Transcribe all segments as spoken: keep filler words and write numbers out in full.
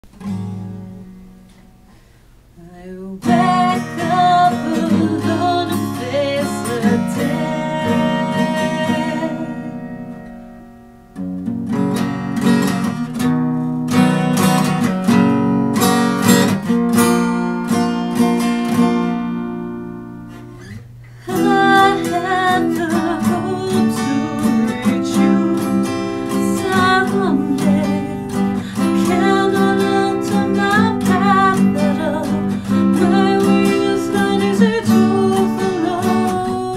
I wake up alone and face the day. And I had the hope to reach you someday. I cannot alter my path at all. My way is not easy to follow.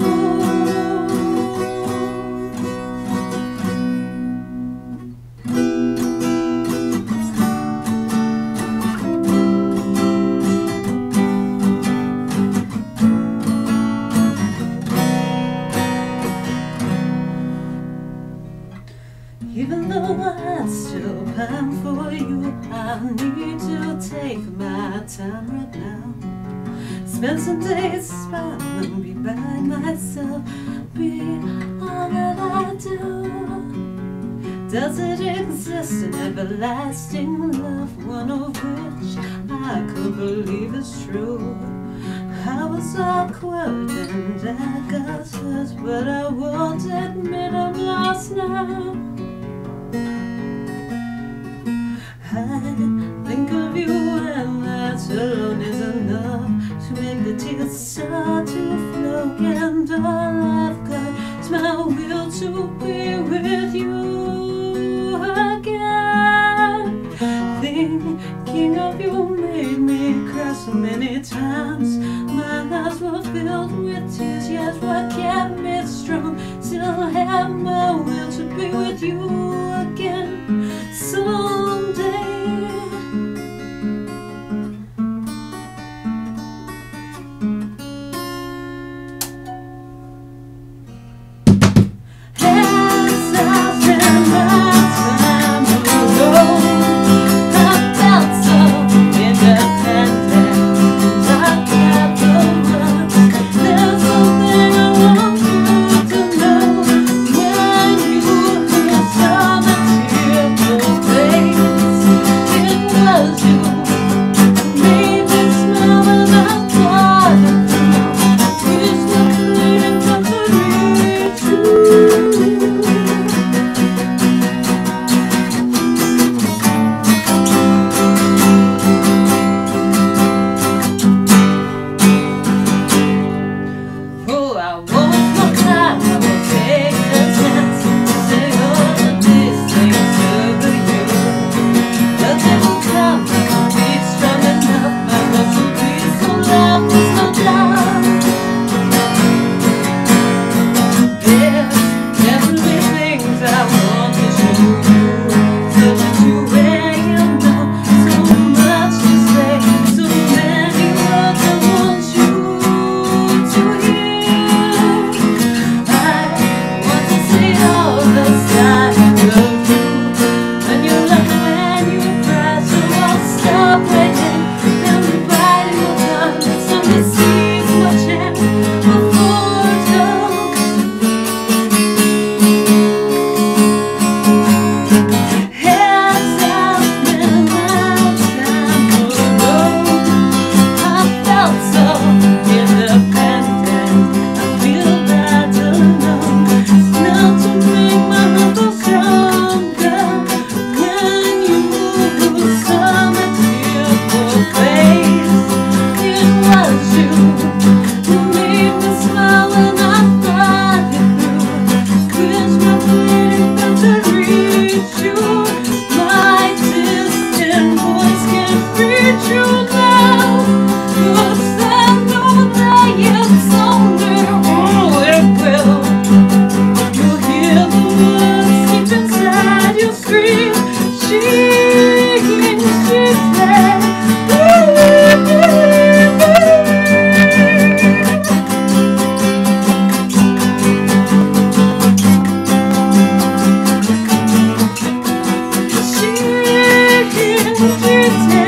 Even though I still pine for you, I need to take my time right now. Spend some days smiling, be by myself, be all that I do. Does it exist an everlasting love, one of which I could believe is true? I was awkward and I got hurt, but I won't admit I'm lost now. I think of you and that alone is enough to make the tears start to flow. And all I've got is my will to be with you again. Thinking of you made me cry so many times. My eyes were filled with tears, yet what kept me strong still have my will to be with you again someday. She